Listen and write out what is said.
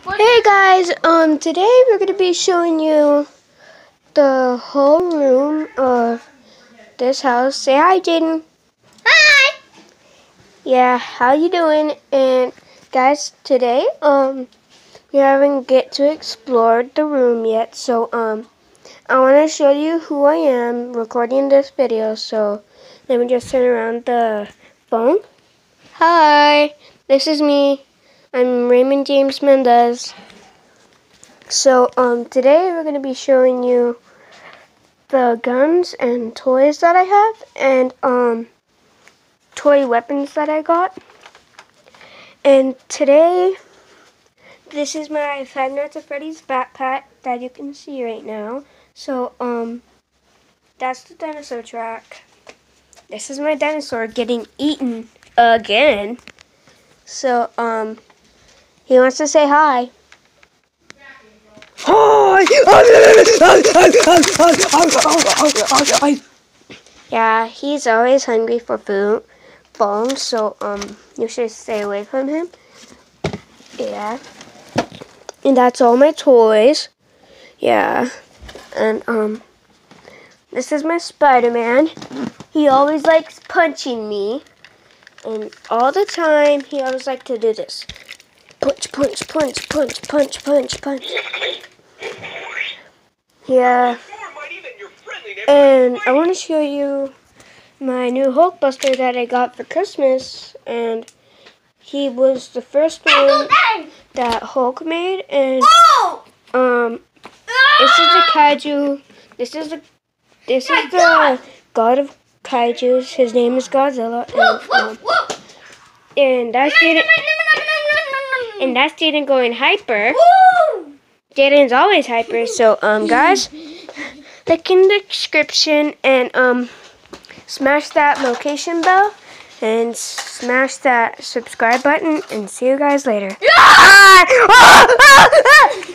Hey guys, today we're gonna be showing you the whole room of this house. Say hi, Jaden. Hi. Yeah, how you doing? And guys, today we haven't get to explore the room yet, so I want to show you who I am recording this video. So let me just turn around the phone. Hi, this is me. I'm Raymond James Mendez. So today we're going to be showing you the guns and toys that I have and toy weapons that I got. And today this is my Five Nights at Freddy's backpack that you can see right now. So that's the dinosaur track. This is my dinosaur getting eaten again. So he wants to say hi. Yeah, he's always hungry for food, so you should stay away from him. Yeah, and that's all my toys. Yeah, and this is my Spider-Man. He always likes punching me, and all the time he always likes to do this: punch, punch, punch, punch, punch, punch, punch. Yeah. And I want to show you my new Hulkbuster that I got for Christmas, and he was the first one that Hulk made, and this is the kaiju. This is the god of kaijus. His name is Godzilla, and that's Jaden going hyper. Jaden's always hyper, so guys, look in the description and smash that location bell and smash that subscribe button, and see you guys later.